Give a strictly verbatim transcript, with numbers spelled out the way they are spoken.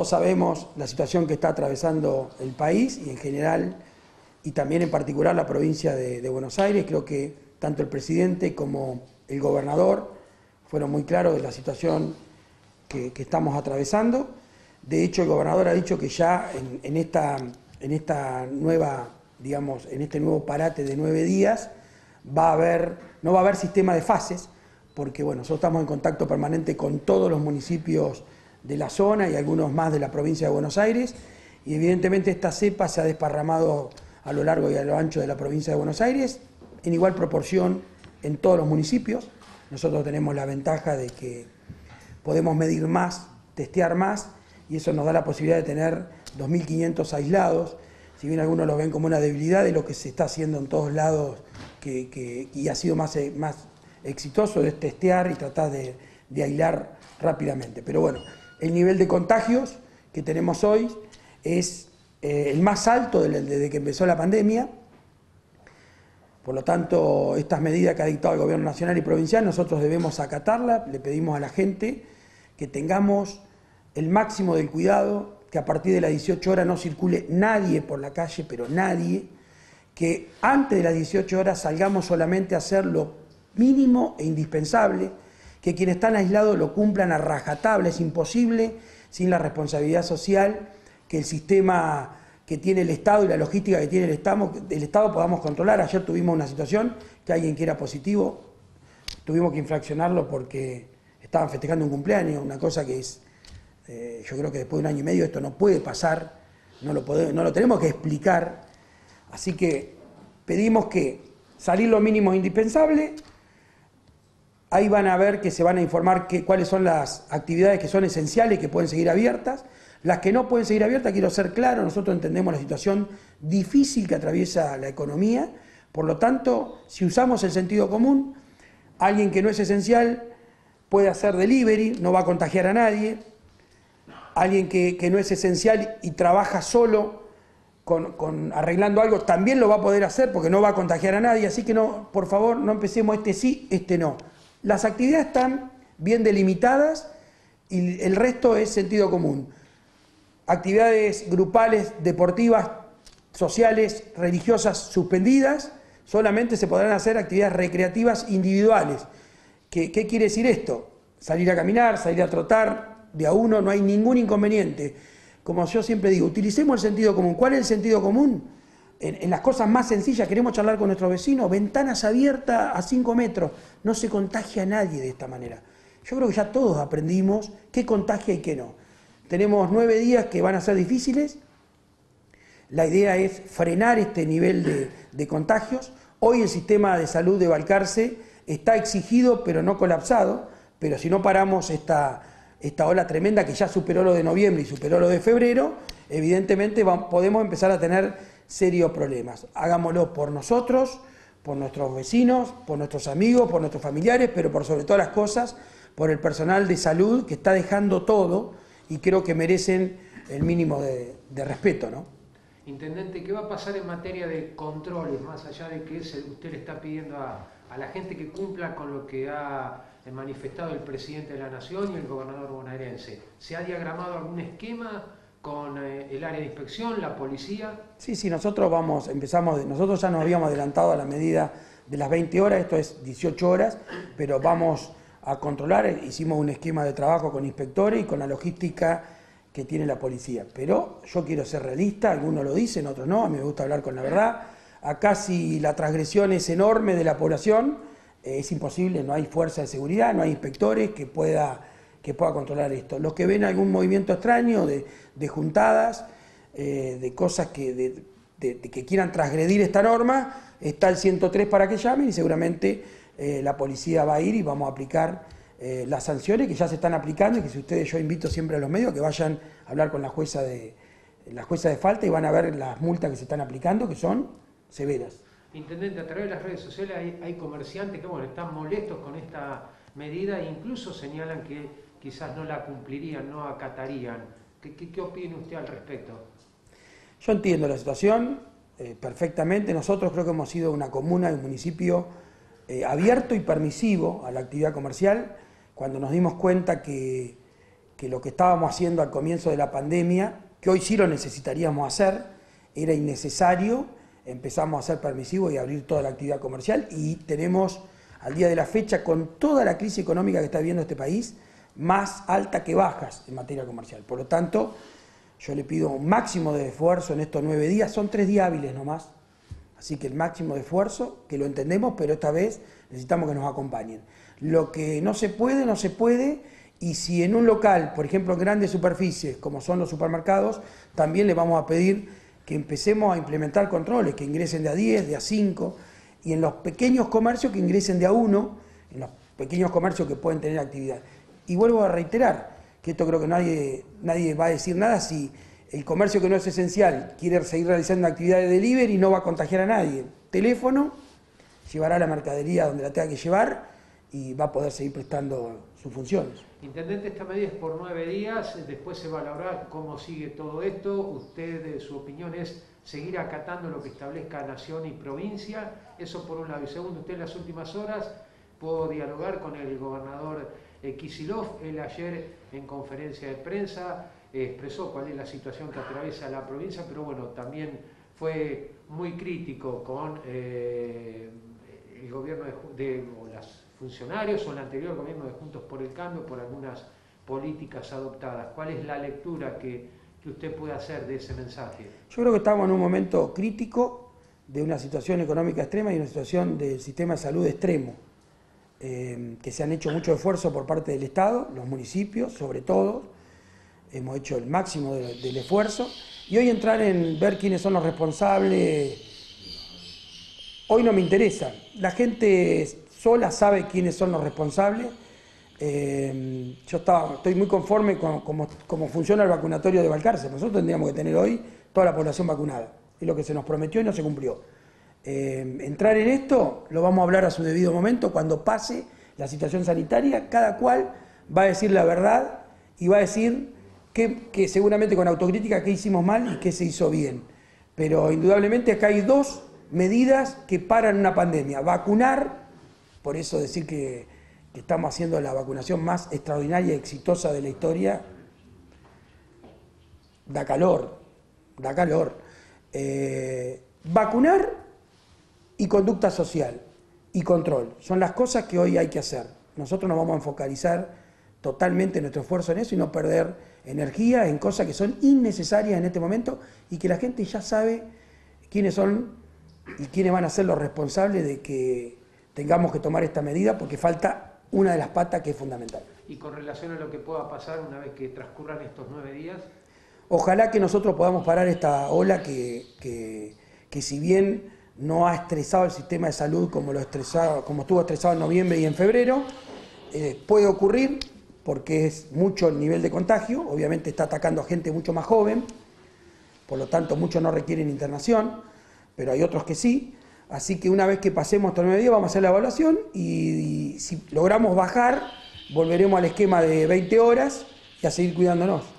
sabemos la situación que está atravesando el país y en general, y también en particular la provincia de, de Buenos Aires. Creo que tanto el presidente como el gobernador fueron muy claros de la situación que, que estamos atravesando. De hecho, el gobernador ha dicho que ya en, en, esta, en esta nueva, digamos, en este nuevo parate de nueve días, va a haber, no va a haber sistema de fases, porque bueno, nosotros estamos en contacto permanente con todos los municipios de la zona y algunos más de la provincia de Buenos Aires, y evidentemente esta cepa se ha desparramado a lo largo y a lo ancho de la provincia de Buenos Aires, en igual proporción en todos los municipios. Nosotros tenemos la ventaja de que podemos medir más, testear más, y eso nos da la posibilidad de tener dos mil quinientos aislados, si bien algunos lo ven como una debilidad de lo que se está haciendo en todos lados, que, que, y ha sido más, más exitoso, es testear y tratar de, de aislar rápidamente. Pero bueno, el nivel de contagios que tenemos hoy es eh, el más alto desde, desde que empezó la pandemia. Por lo tanto, estas medidas que ha dictado el gobierno nacional y provincial, nosotros debemos acatarlas. Le pedimos a la gente que tengamos el máximo del cuidado, que a partir de las dieciocho horas no circule nadie por la calle, pero nadie, que antes de las dieciocho horas salgamos solamente a hacer lo mínimo e indispensable, que quienes están aislados lo cumplan a rajatabla. Es imposible sin la responsabilidad social que el sistema que tiene el Estado y la logística que tiene el Estado, el Estado podamos controlar. Ayer tuvimos una situación que alguien que era positivo, tuvimos que infraccionarlo porque estaban festejando un cumpleaños, una cosa que es, eh, yo creo que después de un año y medio esto no puede pasar, no lo, podemos, no lo tenemos que explicar, así que pedimos que salir lo mínimo indispensable. Ahí van a ver que se van a informar que, cuáles son las actividades que son esenciales, que pueden seguir abiertas. Las que no pueden seguir abiertas, quiero ser claro, nosotros entendemos la situación difícil que atraviesa la economía. Por lo tanto, si usamos el sentido común, alguien que no es esencial puede hacer delivery, no va a contagiar a nadie. Alguien que, que no es esencial y trabaja solo con, con arreglando algo, también lo va a poder hacer porque no va a contagiar a nadie. Así que no, por favor, no empecemos este sí, este no. Las actividades están bien delimitadas y el resto es sentido común. Actividades grupales, deportivas, sociales, religiosas suspendidas, solamente se podrán hacer actividades recreativas individuales. ¿Qué, qué quiere decir esto? Salir a caminar, salir a trotar, de a uno, no hay ningún inconveniente. Como yo siempre digo, utilicemos el sentido común. ¿Cuál es el sentido común? En, en las cosas más sencillas, queremos charlar con nuestros vecinos, ventanas abiertas a cinco metros, no se contagia a nadie de esta manera. Yo creo que ya todos aprendimos qué contagia y qué no. Tenemos nueve días que van a ser difíciles. La idea es frenar este nivel de, de contagios. Hoy el sistema de salud de Balcarce está exigido, pero no colapsado. Pero si no paramos esta, esta ola tremenda que ya superó lo de noviembre y superó lo de febrero, evidentemente vamos, podemos empezar a tener serios problemas. Hagámoslo por nosotros, por nuestros vecinos, por nuestros amigos, por nuestros familiares, pero por sobre todas las cosas, por el personal de salud que está dejando todo y creo que merecen el mínimo de, de respeto, ¿no? Intendente, ¿qué va a pasar en materia de controles, más allá de que usted le está pidiendo a, a la gente que cumpla con lo que ha manifestado el presidente de la Nación y el gobernador bonaerense? ¿Se ha diagramado algún esquema con eh, el área de inspección, la policía? Sí, sí, nosotros vamos, empezamos, nosotros ya nos habíamos adelantado a la medida de las veinte horas, esto es dieciocho horas, pero vamos a controlar, hicimos un esquema de trabajo con inspectores y con la logística que tiene la policía. Pero yo quiero ser realista, algunos lo dicen, otros no, a mí me gusta hablar con la verdad. Acá si la transgresión es enorme de la población, eh, es imposible, no hay fuerza de seguridad, no hay inspectores que pueda, que pueda controlar esto. Los que ven algún movimiento extraño de, de juntadas, eh, de cosas que, de, de, de que quieran transgredir esta norma, está el ciento tres para que llamen y seguramente Eh, la policía va a ir y vamos a aplicar eh, las sanciones que ya se están aplicando y que si ustedes, yo invito siempre a los medios que vayan a hablar con la jueza de, la jueza de falta y van a ver las multas que se están aplicando, que son severas. Intendente, a través de las redes sociales hay, hay comerciantes que bueno, están molestos con esta medida e incluso señalan que quizás no la cumplirían, no acatarían. ¿Qué, qué, qué opina usted al respecto? Yo entiendo la situación eh, perfectamente. Nosotros creo que hemos sido una comuna, un municipio Eh, abierto y permisivo a la actividad comercial. Cuando nos dimos cuenta que, que lo que estábamos haciendo al comienzo de la pandemia, que hoy sí lo necesitaríamos hacer, era innecesario, empezamos a ser permisivos y a abrir toda la actividad comercial y tenemos al día de la fecha, con toda la crisis económica que está viviendo este país, más alta que bajas en materia comercial. Por lo tanto, yo le pido un máximo de esfuerzo en estos nueve días, son tres días hábiles nomás, así que el máximo de esfuerzo, que lo entendemos, pero esta vez necesitamos que nos acompañen. Lo que no se puede, no se puede, y si en un local, por ejemplo en grandes superficies, como son los supermercados, también le vamos a pedir que empecemos a implementar controles, que ingresen de a diez, de a cinco, y en los pequeños comercios que ingresen de a uno, en los pequeños comercios que pueden tener actividad. Y vuelvo a reiterar, que esto creo que nadie, nadie va a decir nada si el comercio que no es esencial quiere seguir realizando actividad de delivery y no va a contagiar a nadie. Teléfono, llevará la mercadería donde la tenga que llevar y va a poder seguir prestando sus funciones. Intendente, esta medida es por nueve días, después se va a valorar cómo sigue todo esto. Usted, su opinión es seguir acatando lo que establezca nación y provincia, eso por un lado. Y segundo, usted en las últimas horas pudo dialogar con el gobernador eh, Kicillof. Él ayer en conferencia de prensa eh, expresó cuál es la situación que atraviesa la provincia, pero bueno, también fue muy crítico con eh, el gobierno de, de o las funcionarios o el anterior gobierno de Juntos por el Cambio por algunas políticas adoptadas. ¿Cuál es la lectura que, que usted puede hacer de ese mensaje? Yo creo que estamos en un momento crítico de una situación económica extrema y una situación del sistema de salud extremo, eh, que se han hecho mucho esfuerzo por parte del Estado, los municipios sobre todo, hemos hecho el máximo de, del esfuerzo, y hoy entrar en ver quiénes son los responsables, hoy no me interesa. La gente sola sabe quiénes son los responsables. Eh, yo estaba, estoy muy conforme con cómo funciona el vacunatorio de Balcarce. Nosotros tendríamos que tener hoy toda la población vacunada. Es lo que se nos prometió y no se cumplió. Eh, entrar en esto lo vamos a hablar a su debido momento, cuando pase la situación sanitaria, cada cual va a decir la verdad y va a decir que, que seguramente con autocrítica qué hicimos mal y qué se hizo bien. Pero indudablemente acá hay dos medidas que paran una pandemia. Vacunar, por eso decir que, que estamos haciendo la vacunación más extraordinaria y exitosa de la historia, da calor, da calor. Eh, vacunar y conducta social y control son las cosas que hoy hay que hacer. Nosotros nos vamos a focalizar totalmente nuestro esfuerzo en eso y no perder energía en cosas que son innecesarias en este momento y que la gente ya sabe quiénes son y quiénes van a ser los responsables de que tengamos que tomar esta medida, porque falta una de las patas que es fundamental. Y con relación a lo que pueda pasar una vez que transcurran estos nueve días, ojalá que nosotros podamos parar esta ola que, que, que si bien no ha estresado el sistema de salud como, lo estresado, como estuvo estresado en noviembre y en febrero, eh, puede ocurrir porque es mucho el nivel de contagio, obviamente está atacando a gente mucho más joven, por lo tanto muchos no requieren internación, pero hay otros que sí. Así que una vez que pasemos estos nueve días vamos a hacer la evaluación y, y si logramos bajar, volveremos al esquema de veinte horas y a seguir cuidándonos.